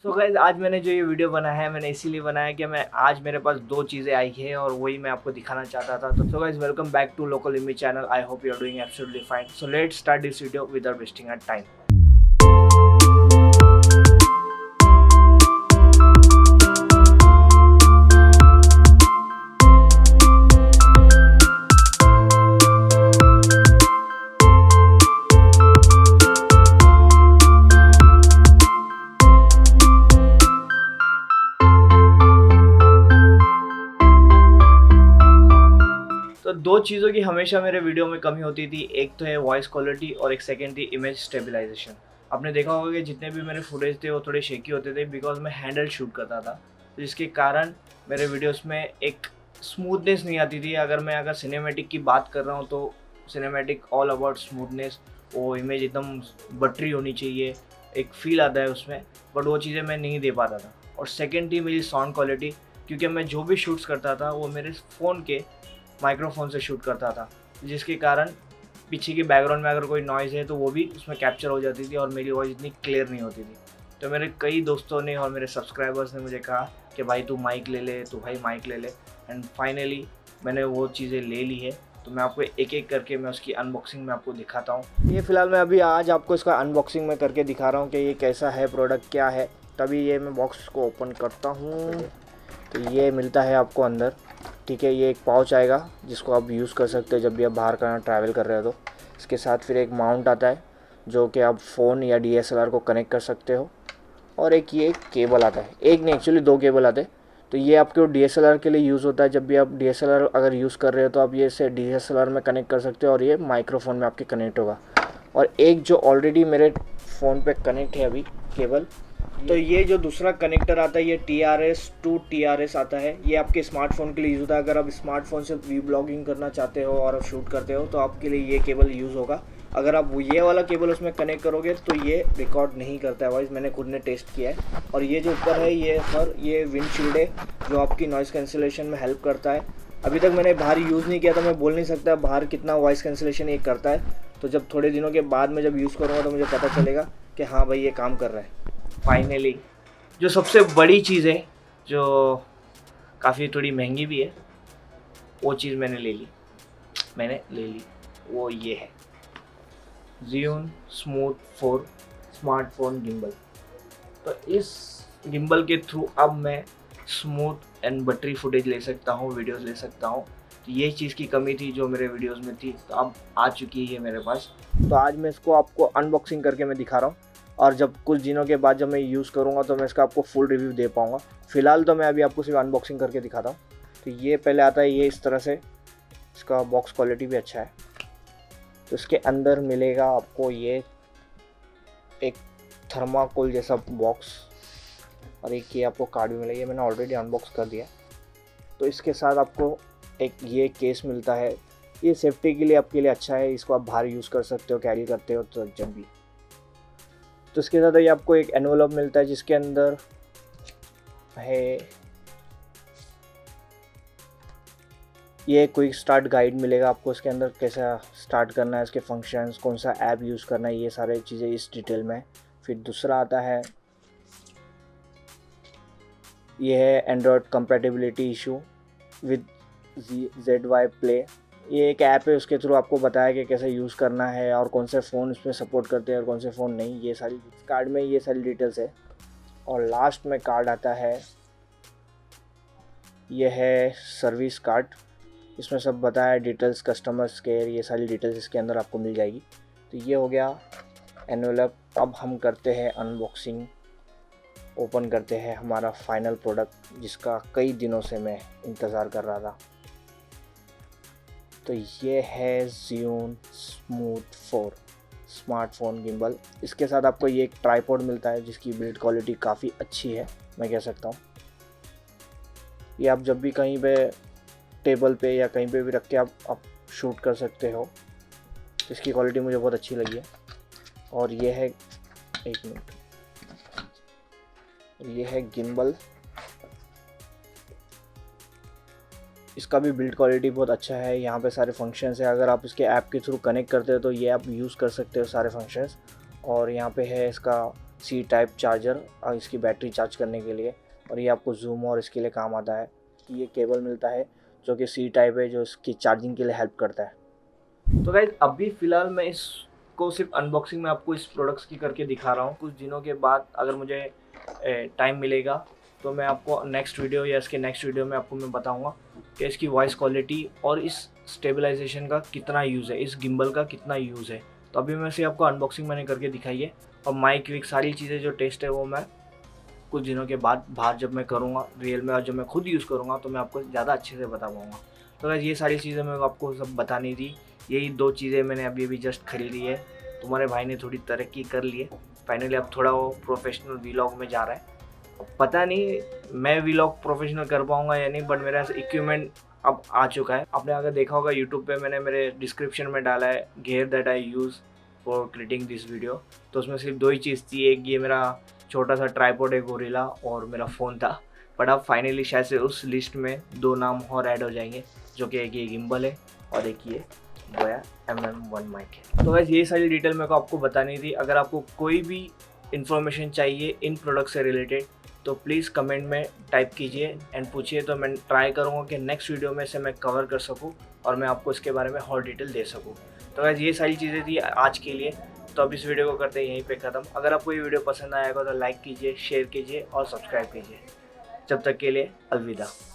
So guys आज मैंने जो ये वीडियो बनाया है मैंने इसीलिए बनाया कि मैं आज मेरे पास दो चीज़ें आई है और वही मैं आपको दिखाना चाहता था। तो guys welcome back to local इमी channel. I hope you are doing absolutely fine. So let's start this video without wasting our time. तो दो चीज़ों की हमेशा मेरे वीडियो में कमी होती थी, एक तो है वॉइस क्वालिटी और एक सेकंड थी इमेज स्टेबलाइजेशन। आपने देखा होगा कि जितने भी मेरे फुटेज थे वो थोड़े शेकी होते थे बिकॉज मैं हैंडल शूट करता था, तो जिसके कारण मेरे वीडियोस में एक स्मूथनेस नहीं आती थी। अगर सिनेमैटिक की बात कर रहा हूँ तो सिनेमैटिक ऑल अबाउट स्मूथनेस, वो इमेज एकदम बटरी होनी चाहिए, एक फील आता है उसमें, बट वो चीज़ें मैं नहीं दे पाता था। और सेकेंड थी मेरी साउंड क्वालिटी, क्योंकि मैं जो भी शूट्स करता था वो मेरे फ़ोन के माइक्रोफोन से शूट करता था, जिसके कारण पीछे की बैकग्राउंड में अगर कोई नॉइज़ है तो वो भी उसमें कैप्चर हो जाती थी और मेरी वॉइस इतनी क्लियर नहीं होती थी। तो मेरे कई दोस्तों ने और मेरे सब्सक्राइबर्स ने मुझे कहा कि भाई तू माइक ले ले, तो भाई माइक ले ले। एंड फाइनली मैंने वो चीज़ें ले ली है। तो मैं आपको एक एक करके मैं उसकी अनबॉक्सिंग में आपको दिखाता हूँ। ये फ़िलहाल मैं अभी आज आपको इसका अनबॉक्सिंग में करके दिखा रहा हूँ कि ये कैसा है, प्रोडक्ट क्या है। तभी ये मैं बॉक्स को ओपन करता हूँ तो ये मिलता है आपको अंदर, ठीक है। ये एक पाउच आएगा जिसको आप यूज़ कर सकते हो जब भी आप बाहर का ट्रैवल कर रहे हो। तो इसके साथ फिर एक माउंट आता है जो कि आप फ़ोन या DSLR को कनेक्ट कर सकते हो, और एक ये केबल आता है, एक नहीं एक्चुअली दो केबल आते हैं। तो ये आपके DSLR के लिए यूज़ होता है। जब भी आप DSLR अगर यूज़ कर रहे हो तो आप ये इसे DSLR में कनेक्ट कर सकते हो और ये माइक्रोफोन में आपके कनेक्ट होगा। और एक जो ऑलरेडी मेरे फ़ोन पे कनेक्ट है अभी केबल, तो ये जो दूसरा कनेक्टर आता है ये TRS टू TRS आता है। ये आपके स्मार्टफोन के लिए यूज़ होता है। अगर आप स्मार्टफोन से वी ब्लॉगिंग करना चाहते हो और आप शूट करते हो तो आपके लिए ये केबल यूज़ होगा। अगर आप ये वाला केबल उसमें कनेक्ट करोगे तो ये रिकॉर्ड नहीं करता है वॉइस, मैंने खुद ने टेस्ट किया है। और ये जो ऊपर है ये विंडशील्ड है जो आपकी नॉइज़ कैंसिलेशन में हेल्प करता है। अभी तक मैंने बाहर यूज़ नहीं किया तो मैं बोल नहीं सकता बाहर कितना वॉइस कैंसिलेशन ये करता है। तो जब थोड़े दिनों के बाद में जब यूज़ करूँगा तो मुझे पता चलेगा कि हाँ भाई ये काम कर रहा है। फाइनली जो सबसे बड़ी चीज़ है, जो काफ़ी थोड़ी महंगी भी है, वो चीज़ मैंने ले ली, वो ये है Zhiyun Smooth 4 स्मार्टफोन गिम्बल। तो इस गिम्बल के थ्रू अब मैं स्मूथ एंड बटरी फुटेज ले सकता हूँ, वीडियोस ले सकता हूँ। तो ये चीज़ की कमी थी जो मेरे वीडियोस में थी, तो अब आ चुकी है मेरे पास। तो आज मैं इसको आपको अनबॉक्सिंग करके मैं दिखा रहा हूँ, और जब कुछ दिनों के बाद जब मैं यूज़ करूँगा तो मैं इसका आपको फुल रिव्यू दे पाऊँगा। फ़िलहाल तो मैं अभी आपको सिर्फ अनबॉक्सिंग करके दिखाता हूँ। तो ये पहले आता है ये इस तरह से, इसका बॉक्स क्वालिटी भी अच्छा है। तो इसके अंदर मिलेगा आपको ये एक थर्माकोल जैसा बॉक्स, और एक ये आपको कार्ड भी मिलेगा। ये मैंने ऑलरेडी अनबॉक्स कर दिया। तो इसके साथ आपको एक ये केस मिलता है, ये सेफ्टी के लिए आपके लिए अच्छा है, इसको आप बाहर यूज़ कर सकते हो, कैरी करते हो तो जब भी। तो इसके साथ ये आपको एक एनवलप मिलता है जिसके अंदर है ये क्विक स्टार्ट गाइड मिलेगा आपको। इसके अंदर कैसा स्टार्ट करना है, इसके फंक्शंस, कौन सा ऐप यूज़ करना है, ये सारे चीज़ें इस डिटेल में। फिर दूसरा आता है ये है Android compatibility issue with ZY play. ये एक ऐप है, उसके थ्रू आपको बताया कि कैसे यूज़ करना है और कौन से फ़ोन इसमें सपोर्ट करते हैं और कौन से फ़ोन नहीं। ये सारी कार्ड में ये सारी डिटेल्स है। और लास्ट में कार्ड आता है, ये है सर्विस कार्ड। इसमें सब बताया डिटेल्स, कस्टमर्स केयर, ये सारी डिटेल्स इसके अंदर आपको मिल जाएगी। तो ये हो गया एनवेलप। अब हम करते हैं अनबॉक्सिंग, ओपन करते हैं हमारा फाइनल प्रोडक्ट जिसका कई दिनों से मैं इंतज़ार कर रहा था। तो ये है Zhiyun Smooth 4 स्मार्टफोन गिम्बल। इसके साथ आपको ये एक ट्राइपॉड मिलता है जिसकी बिल्ड क्वालिटी काफ़ी अच्छी है, मैं कह सकता हूँ। ये आप जब भी कहीं पे टेबल पे या कहीं पे भी रख के आप शूट कर सकते हो। इसकी क्वालिटी मुझे बहुत अच्छी लगी है। और ये है, एक मिनट, ये है गिम्बल। इसका भी बिल्ड क्वालिटी बहुत अच्छा है। यहाँ पे सारे फंक्शंस है, अगर आप इसके ऐप के थ्रू कनेक्ट करते हो तो ये आप यूज़ कर सकते हो सारे फंक्शंस। और यहाँ पे है इसका C टाइप चार्जर और इसकी बैटरी चार्ज करने के लिए, और ये आपको जूम और इसके लिए काम आता है कि ये केबल मिलता है जो कि C टाइप है, जो इसकी चार्जिंग के लिए हेल्प करता है। तो गाइज अभी फ़िलहाल मैं इसको सिर्फ अनबॉक्सिंग में आपको इस प्रोडक्ट्स की करके दिखा रहा हूँ। कुछ दिनों के बाद अगर मुझे टाइम मिलेगा तो मैं आपको नेक्स्ट वीडियो या इसके नेक्स्ट वीडियो में आपको मैं बताऊँगा कि इसकी वॉइस क्वालिटी और इस स्टेबलाइजेशन का कितना यूज़ है, इस गिम्बल का कितना यूज़ है। तो अभी मैं से आपको अनबॉक्सिंग मैंने करके दिखाई है, और माइक विक सारी चीज़ें जो टेस्ट है वो मैं कुछ दिनों के बाद बाहर जब मैं करूँगा रियल में और जब मैं खुद यूज़ करूँगा तो मैं आपको ज़्यादा अच्छे से बता पाऊँगा। तो गाइस ये सारी चीज़ें मैं आपको सब बतानी थी। यही 2 चीज़ें मैंने अभी जस्ट खरीदी है। तुम्हारे भाई ने थोड़ी तरक्की कर ली है, फाइनली अब थोड़ा वो प्रोफेशनल वीलॉग में जा रहा है। पता नहीं मैं वीलॉग प्रोफेशनल कर पाऊँगा या नहीं, बट मेरा इक्विपमेंट अब आ चुका है। आपने अगर देखा होगा यूट्यूब पे मैंने मेरे डिस्क्रिप्शन में डाला है gear that I use for creating this video. तो उसमें सिर्फ 2 ही चीज़ थी, एक ये मेरा छोटा सा ट्राइपॉड है गोरिल्ला और मेरा फ़ोन था। बट अब फाइनली शायद से उस लिस्ट में 2 नाम और ऐड हो जाएंगे, जो कि एक ये गिम्बल है और एक ये बोया MM1 माइक है। तो वैसे ये सारी डिटेल मेरे को आपको बतानी थी। अगर आपको कोई भी इन्फॉर्मेशन चाहिए इन प्रोडक्ट से रिलेटेड तो प्लीज़ कमेंट में टाइप कीजिए एंड पूछिए, तो मैं ट्राई करूँगा कि नेक्स्ट वीडियो में से मैं कवर कर सकूँ और मैं आपको इसके बारे में और डिटेल दे सकूँ। तो वैसे ये सारी चीज़ें थी आज के लिए। तो अब इस वीडियो को करते हैं यहीं पे ख़त्म। अगर आपको ये वीडियो पसंद आएगा तो लाइक कीजिए, शेयर कीजिए और सब्सक्राइब कीजिए। जब तक के लिए अलविदा।